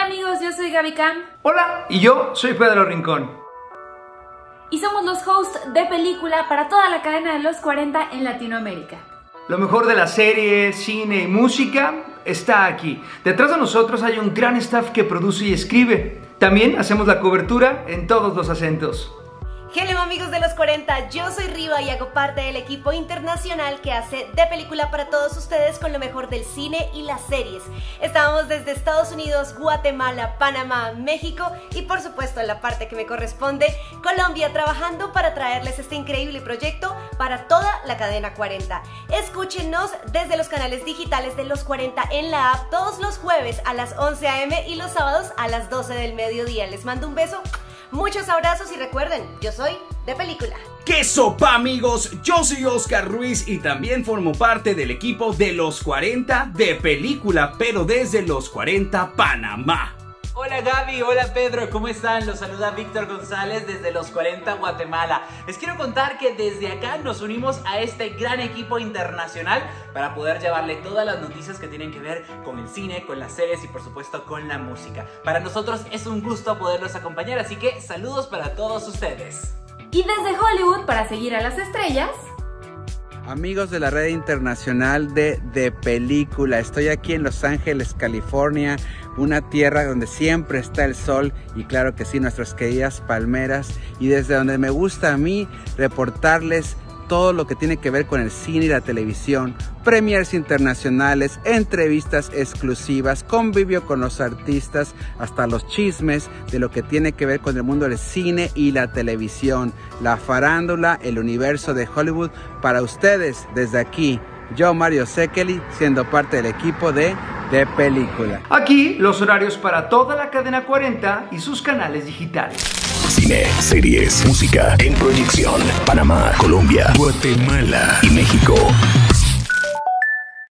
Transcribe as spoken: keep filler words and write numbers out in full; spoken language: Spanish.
amigos, yo soy Gaby Cam. Hola, y yo soy Pedro Rincón. Y somos los hosts de película para toda la cadena de los cuarenta en Latinoamérica. Lo mejor de la serie, cine y música está aquí. Detrás de nosotros hay un gran staff que produce y escribe. También hacemos la cobertura en todos los acentos. Hello amigos de los cuarenta, yo soy Riva y hago parte del equipo internacional que hace de película para todos ustedes con lo mejor del cine y las series. Estamos desde Estados Unidos, Guatemala, Panamá, México y por supuesto en la parte que me corresponde, Colombia, trabajando para traerles este increíble proyecto para toda la cadena cuarenta. Escúchenos desde los canales digitales de los cuarenta en la app todos los jueves a las once a eme y los sábados a las doce del mediodía. Les mando un beso. Muchos abrazos y recuerden, yo soy de película. ¡Qué sopa, amigos! Yo soy Oscar Ruiz y también formo parte del equipo de los cuarenta de película, pero desde los cuarenta Panamá. Hola Gaby, hola Pedro, ¿cómo están? Los saluda Víctor González desde los cuarenta Guatemala. Les quiero contar que desde acá nos unimos a este gran equipo internacional para poder llevarle todas las noticias que tienen que ver con el cine, con las series y por supuesto con la música. Para nosotros es un gusto poderlos acompañar, así que saludos para todos ustedes. Y desde Hollywood, para seguir a las estrellas... Amigos de la red internacional de De Película, estoy aquí en Los Ángeles, California, una tierra donde siempre está el sol y claro que sí, nuestras queridas palmeras, y desde donde me gusta a mí reportarles todo lo que tiene que ver con el cine y la televisión, premiers internacionales, entrevistas exclusivas, convivio con los artistas, hasta los chismes de lo que tiene que ver con el mundo del cine y la televisión, la farándula, el universo de Hollywood, para ustedes desde aquí. Yo, Mario Sekeli, siendo parte del equipo de De Película. Aquí los horarios para toda la cadena cuarenta y sus canales digitales. Cine, series, música, en proyección, Panamá, Colombia, Guatemala y México.